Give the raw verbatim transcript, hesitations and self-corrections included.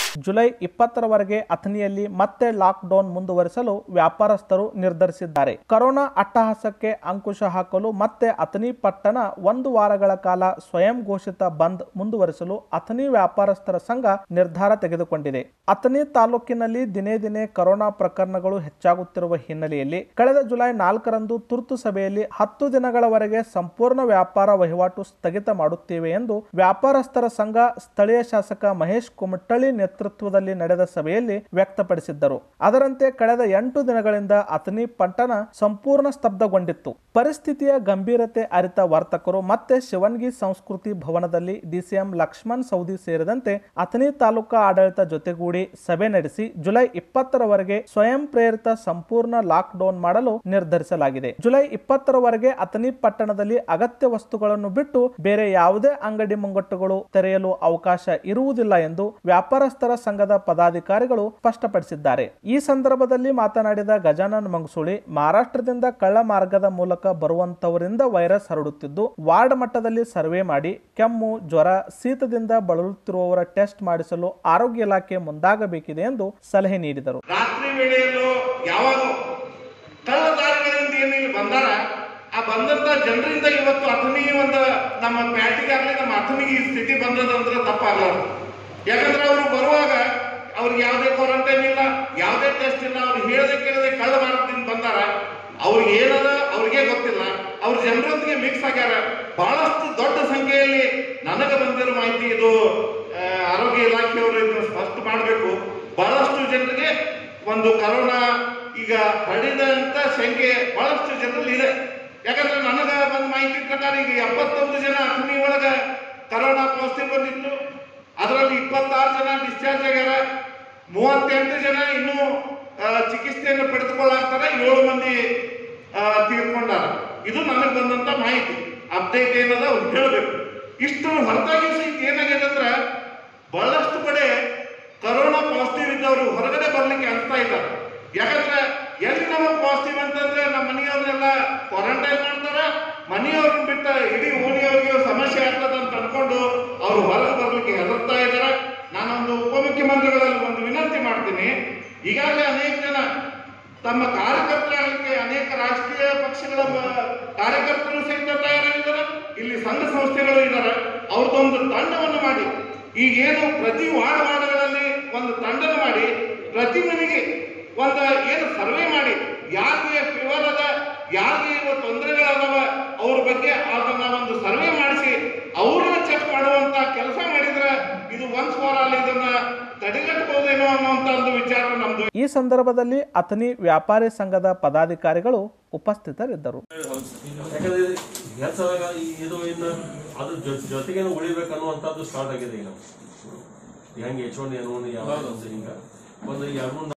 July ಇಪ್ಪತ್ತರವರೆಗೆ ಅಥಣಿಯಲ್ಲಿ ಮತ್ತೆ lockdown ಮುಂದುವರಿಸಲು ವ್ಯಾಪಾರಸ್ಥರು ನಿರ್ಧರಿಸಿದ್ದಾರೆ. ಕೊರೋನಾ ಅಟ್ಟಹಾಸಕ್ಕೆ ಅಂಕುಶ ಹಾಕಲು ಮತ್ತೆ ಅಥಣಿ ಪಟ್ಟಣ ಒಂದು ವಾರಗಳ ಕಾಲ ಸ್ವಯಂ ಘೋಷಿತ ಬಂದ್ ಮುಂದುವರಿಸಲು ಅಥಣಿ ವ್ಯಾಪಾರಸ್ಥರ ಸಂಘ ನಿರ್ಧಾರ ತೆಗೆದುಕೊಂಡಿದೆ. ಅಥಣಿ ತಾಲೂಕಿನಲ್ಲಿ ದಿನೇ ದಿನೇ ಕೊರೋನಾ ಪ್ರಕರಣಗಳು ಹೆಚ್ಚಾಗುತ್ತಿರುವ ಹಿನ್ನೆಲೆಯಲ್ಲಿ ಕಳೆದ ಜುಲೈ ನಾಲ್ಕರಂದು ತುರ್ತು ಸಭೆಯಲ್ಲಿ ಹತ್ತು ದಿನಗಳವರೆಗೆ ಸಂಪೂರ್ಣ ವ್ಯಾಪಾರ ವಹಿವಾಟು ಸ್ಥಗಿತ ಮಾಡುತ್ತೇವೆ ಎಂದು ವ್ಯಾಪಾರಸ್ಥರ ಸಂಘ ಸ್ಥಳೀಯ ಶಾಸಕ ಮಹೇಶ್ ಕುಮಟಳ್ಳಿ ನೇತೃತ್ವದಲ್ಲಿ ನಡೆದ ಸಭೆಯಲ್ಲಿ ವ್ಯಕ್ತಪಡಿಸಿದ್ದರು. ಅದರಂತೆ ಕಳೆದ ಎಂಟು ದಿನಗಳಿಂದ ಅಥಣಿ ಪಟ್ಟಣ ಸಂಪೂರ್ಣ ಸ್ತಬ್ಧಗೊಂಡಿತ್ತು. ಪರಿಸ್ಥಿತಿಯ ಗಂಭೀರತೆ ಅರಿತ ವರ್ತಕರು ಮತ್ತೆ ಶಿವನ್ಗಿ ಸಂಸ್ಕೃತಿ ಭವನದಲ್ಲಿ ಡಿಸಿಎಂ ಲಕ್ಷ್ಮಣ್ ಸೌದಿ ಸೇರಿದಂತೆ ಅಥಣಿ ತಾಲೂಕಾ ಆಡಳಿತ ಜೊತೆಗೂಡಿ ಸಭೆ ನಡೆಸಿ ಜುಲೈ ಇಪ್ಪತ್ತರವರೆಗೆ ಸ್ವಯಂ ಪ್ರೇರಿತ ಸಂಪೂರ್ಣ ಲಾಕ್ ಡೌನ್ ಮಾಡಲು ನಿರ್ಧರಿಸಲಾಗಿದೆ. ಜುಲೈ ಇಪ್ಪತ್ತರವರೆಗೆ ಅಥಣಿ ಪಟ್ಟಣದಲ್ಲಿ ಅಗತ್ಯ ವಸ್ತುಗಳನ್ನು ಬಿಟ್ಟು ಬೇರೆ ಯಾವುದೇ ಅಂಗಡಿ ಮುಂಗಟ್ಟುಗಳು ತೆರೆಯಲು ಅವಕಾಶ ಇರುವುದಿಲ್ಲ ಎಂದು ವ್ಯಾಪಾರಸ್ಥರ ಸಂಘದ ಪದಾಧಿಕಾರಿಗಳು ಸ್ಪಷ್ಟಪಡಿಸಿದ್ದಾರೆ. ಈ ಸಂದರ್ಭದಲ್ಲಿ ಮಾತನಾಡಿದ ಗಜಾನನ್ ಮಂಗಸೂಳಿ, ಮಹಾರಾಷ್ಟ್ರದಿಂದ ಕಳ್ಳ ಮಾರ್ಗದ ಮೂಲಕ ಬರುವಂತವರಿಂದ ವೈರಸ್ ಹರಡುತ್ತಿದ್ದು, ವಾರ್ಡ್ ಮಟ್ಟದಲ್ಲಿ ಸರ್ವೆ ಮಾಡಿ ಕೆಮ್ಮು, ಜ್ವರ, ಶೀತದಿಂದ ಬಳಲುತ್ತಿರುವವರ ಟೆಸ್ಟ್ ಮಾಡಿಸಲು ಆರೋಗ್ಯ ಇಲಾಖೆ ಮುಂದಾಗಬೇಕಿದೆ ಎಂದು ಸಲಹೆ ನೀಡಿದರು. ರಾತ್ರಿ ವೇಳೆಯಲ್ಲೂ ಯಾವಾಗ ಕಳ್ಳದಾರಿಗಳಿಂದ ಏನಿಲ್ಲ ಬಂದಾರ ಆ ಬಂದಂತ ಜನರಿಂದ ಇವತ್ತು ಅಥಣಿಗೆ ಒಂದು ನಮ್ಮ ಪ್ಯಾಟಿಗಾಗಲಿ ನಮ್ಮ ಅಥಣಿಗೆ ಈ ಸ್ಥಿತಿ ಬಂದದಂದ್ರೆ ತಪ್ಪಾಗಲಾರದು. ಯಾಕಂದ್ರೆ ಅವರು ಬರುವಾಗ ಅವ್ರಿಗೆ ಯಾವುದೇ ಕ್ವಾರಂಟೈನ್ ಇಲ್ಲ, ಯಾವುದೇ ಟೆಸ್ಟ್ ಇಲ್ಲ. ಅವ್ರು ಹೇಳದೆ ಕೇಳದೆ ಕಳ್ಳ ಮಾರ್ಗದಿಂದ ಬಂದಾರ. ಅವ್ರಿಗೆ ಏನದ ಅವ್ರಿಗೆ ಗೊತ್ತಿಲ್ಲ. ಅವ್ರ ಜನರೊಂದಿಗೆ ಮಿಕ್ಸ್ ಆಗ್ಯಾರ. ಬಹಳಷ್ಟು ದೊಡ್ಡ ಸಂಖ್ಯೆಯಲ್ಲಿ ನನಗೆ ಬಂದಿರೋ ಮಾಹಿತಿ ಇದು ಆರೋಗ್ಯ ಇಲಾಖೆಯವರು ಇದನ್ನು ಸ್ಪಷ್ಟ ಮಾಡಬೇಕು. ಬಹಳಷ್ಟು ಜನರಿಗೆ ಒಂದು ಕರೋನಾ ಈಗ ಹರಡಿದಂತ ಸಂಖ್ಯೆ ಬಹಳಷ್ಟು ಜನರಲ್ಲಿ ಇದೆ. ಯಾಕಂದ್ರೆ ನನಗೆ ಬಂದ ಮಾಹಿತಿ ಪ್ರಕಾರ ಈಗ ಎಪ್ಪತ್ತೊಂದು ಜನ ಅಥಣಿ ಒಳಗ ಕರೋನಾ ಪಾಸಿಟಿವ್ ಬಂದಿತ್ತು. ಅದರಲ್ಲಿ ಇಪ್ಪತ್ತಾರು ಜನ ಡಿಸ್ಚಾರ್ಜ್ ಆಗ್ಯಾರ. ಮೂವತ್ತೆಂಟು ಜನ ಇನ್ನೂ ಚಿಕಿತ್ಸೆಯನ್ನು ಪಡೆದುಕೊಳ್ಳಾಗ್ತಾರೆ. ಏಳು ಮಂದಿ ತೀರ್ಕೊಂಡಾರ. ಇದು ನನಗೆ ಬಂದಂತ ಮಾಹಿತಿ. ಅಪ್ಡೇಟ್ ಏನದ ಅವ್ರು ಹೇಳಬೇಕು. ಇಷ್ಟು ಹೊರತಾಗಿ ಸಹಿತ ಏನಾಗಿದೆ ಅಂದ್ರೆ ಬಹಳಷ್ಟು ಕಡೆ ಕರೋನಾ ಪಾಸಿಟಿವ್ ಇದ್ದವರು ಹೊರಗಡೆ ಬರ್ಲಿಕ್ಕೆ ಅನಿಸ್ತಾ ಇದ್ದಾರೆ. ಯಾಕಂದ್ರೆ ಎಲ್ಲಿ ನಮಗೆ ಪಾಸಿಟಿವ್ ಅಂತಂದ್ರೆ ನಮ್ಮ ಮನೆಯವ್ರನ್ನೆಲ್ಲ ಕ್ವಾರಂಟೈನ್ ಮಾಡ್ತಾರ. ಮನೆಯವ್ರನ್ನ ಬಿಟ್ಟ ಇಡೀ ಓಣಿಯವ್ರಿಗೆ ಸಮಸ್ಯೆ ಆಗ್ತದ ಅಂತ ಅನ್ಕೊಂಡು ಅವ್ರು ಹೊರಗೆ ಬರ್ಲಿಕ್ಕೆ ಹೆದರ್ತಾ ಇದ್ದಾರೆ. ನಾನೊಂದು ಉಪಮುಖ್ಯಮಂತ್ರಿಗಳಲ್ಲಿ ಒಂದು ವಿನಂತಿ ಮಾಡ್ತೀನಿ. ಈಗಾಗಲೇ ಅನೇಕ ಜನ ತಮ್ಮ ಕಾರ್ಯಕರ್ತರಾಗಲಿಕ್ಕೆ ಅನೇಕ ರಾಜಕೀಯ ಪಕ್ಷಗಳ ಕಾರ್ಯಕರ್ತರು ಸಹಿತ ತಯಾರಾಗಿದ್ದಾರೆ. ಇಲ್ಲಿ ಸಂಘ ಸಂಸ್ಥೆಗಳು ಇದ್ದಾರೆ. ಅವ್ರದ್ದೊಂದು ತಂಡವನ್ನು ಮಾಡಿ ಈಗೇನು ಪ್ರತಿ ವಾರ್ಡ್ ವಾರ್ಡ್ಗಳಲ್ಲಿ ಒಂದು ತಂಡನ ಮಾಡಿ ಪ್ರತಿ ಮನೆಗೆ ಒಂದು ಏನು ಸರ್ವೆ ಮಾಡಿ ಯಾರಿಗೆ ಫೀವರ್ ಅದ, ಯಾರಿಗೆ ಇರುವ ತೊಂದರೆಗಳದಾವ ಅವ್ರ ಬಗ್ಗೆ ಅದನ್ನ ಒಂದು ಸರ್ವೆ ಮಾಡಿಸಿ ಅವ್ರನ್ನ ಚೆಕ್ ಮಾಡುವಂತ ಕೆಲಸ ಮಾಡಿದ್ರೆ ಇದು ಒನ್ಸ್ ಫಾರ್ ಆಲ್ ಇದನ್ನ ತಡೆಗಟ್ಟಬಹುದೇನೋ ಅನ್ನುವಂತ ಒಂದು ವಿಚಾರ ನಮ್ದು. ಈ ಸಂದರ್ಭದಲ್ಲಿ ಅಥಣಿ ವ್ಯಾಪಾರಿ ಸಂಘದ ಪದಾಧಿಕಾರಿಗಳು ಉಪಸ್ಥಿತರಿದ್ದರು. ಅದ್ರ ಜೊತೆಗೆ ಉಳಿಬೇಕನ್ನುವಂಥದ್ದು ಸ್ಟಾರ್ಟ್ ಆಗಿದೆ. ಈಗ ಹೆಂಗೆ ಎಚ್ ಒನ್ ಏನು ಯಾವ ಹಿಂಗ ಒಂದು ಎರಡು